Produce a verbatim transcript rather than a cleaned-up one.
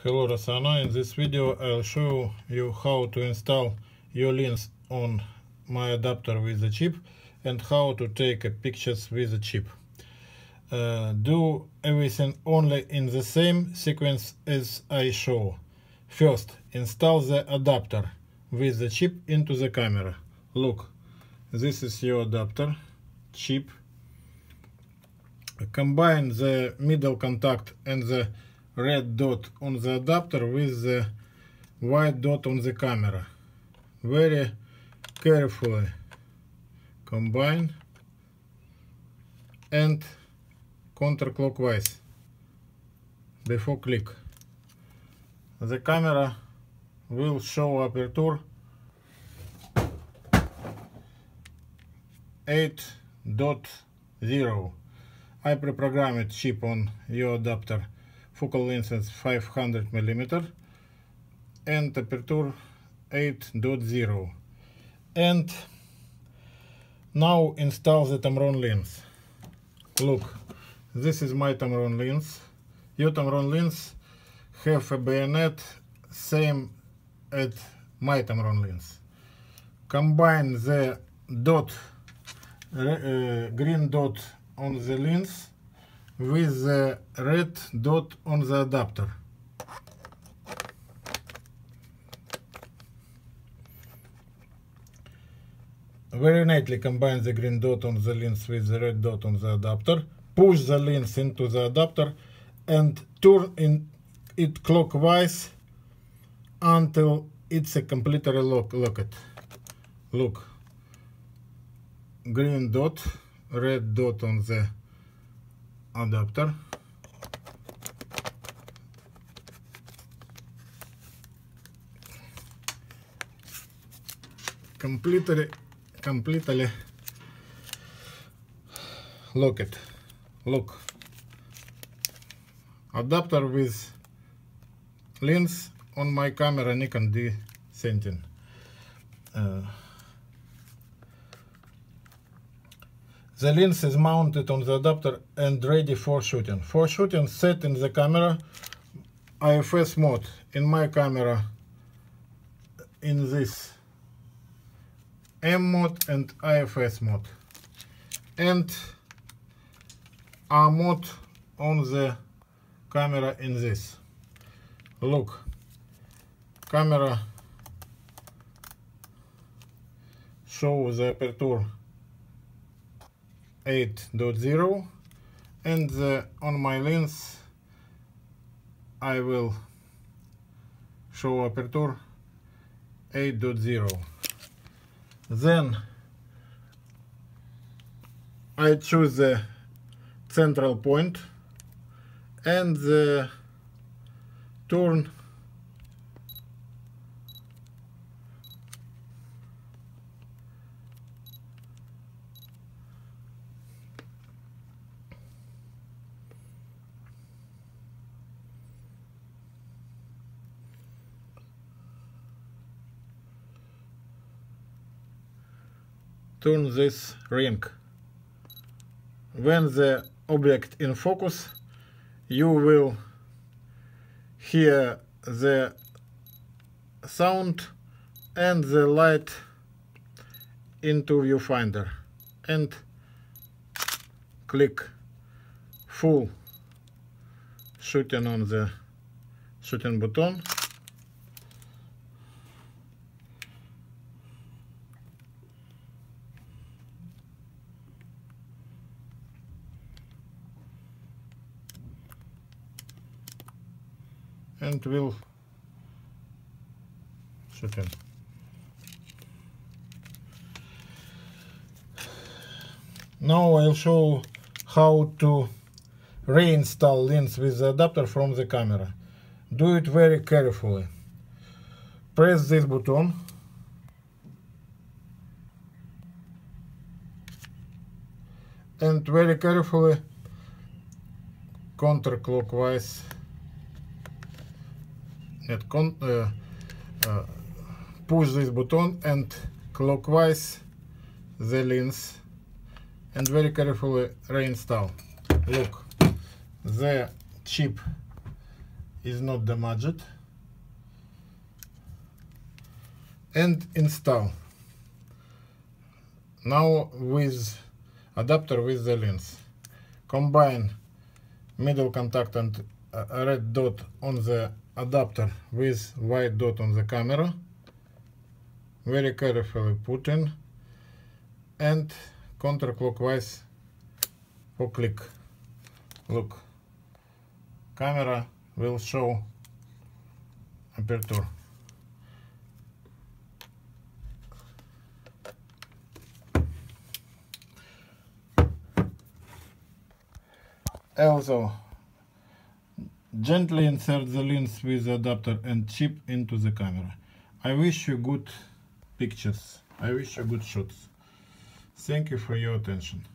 Hello Rossano, in this video I'll show you how to install your lens on my adapter with the chip and how to take pictures with the chip. Uh, do everything only in the same sequence as I show. First, install the adapter with the chip into the camera. Look, this is your adapter, chip. Combine the middle contact and the red dot on the adapter with the white dot on the camera. Very carefully combine and counter-clockwise before click. The camera will show aperture eight point zero. I pre-programmed chip on your adapter. Focal length is five hundred millimeter and aperture eight point zero. And now install the tamron lens. Look, this is my tamron lens. Your tamron lens have a bayonet same as my tamron lens. Combine the dot, uh, green dot on the lens with the red dot on the adapter. Very neatly combine the green dot on the lens with the red dot on the adapter. Push the lens into the adapter and turn in it clockwise until it's a completely lock locked. Look, green dot, red dot on the adapter. Completely, completely lock it. Look, adapter with lens on my camera Nikon D seventeen. Uh, The lens is mounted on the adapter and ready for shooting. For shooting, set in the camera I F S mode. In my camera, in this M mode and I F S mode. And R mode on the camera in this. Look, camera shows the aperture eight point zero and uh, on my lens I will show aperture eight point zero. Then I choose the central point and the turn turn this ring. When the object in focus, you will hear the sound and the light into viewfinder and click full shooting on the shooting button. And will shoot in. Now I'll show how to reinstall lens with the adapter from the camera. Do it very carefully. Press this button and very carefully counter-clockwise At con uh, uh, push this button and clockwise the lens and very carefully reinstall. Look, the chip is not damaged, and install. Now with adapter with the lens, combine middle contact and a red dot on the adapter with white dot on the camera. Very carefully put in, and counter-clockwise for click. Look, camera will show aperture. Also, gently insert the lens with the adapter and chip into the camera. I wish you good pictures. I wish you good shots. Thank you for your attention.